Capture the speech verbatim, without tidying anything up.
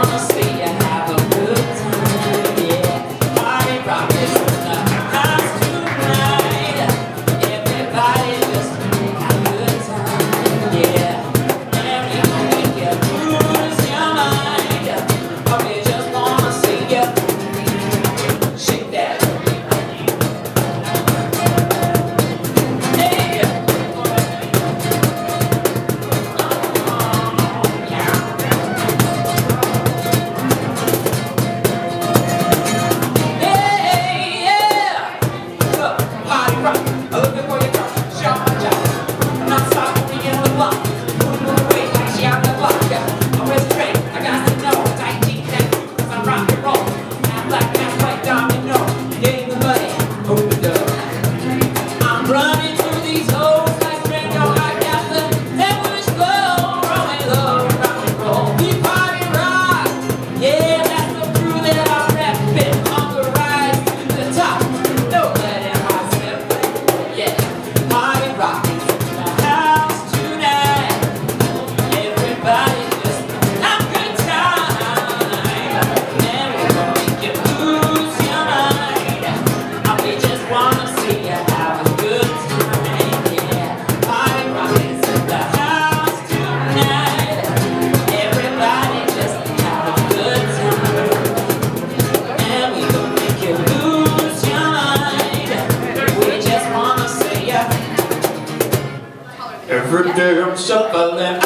wanna see you have a good time, yeah. Party rock is in the house tonight. Everybody just make a good time, yeah. And we gon' make you lose your mind. Oh, we just wanna see you shake that. Every day I'm shuffling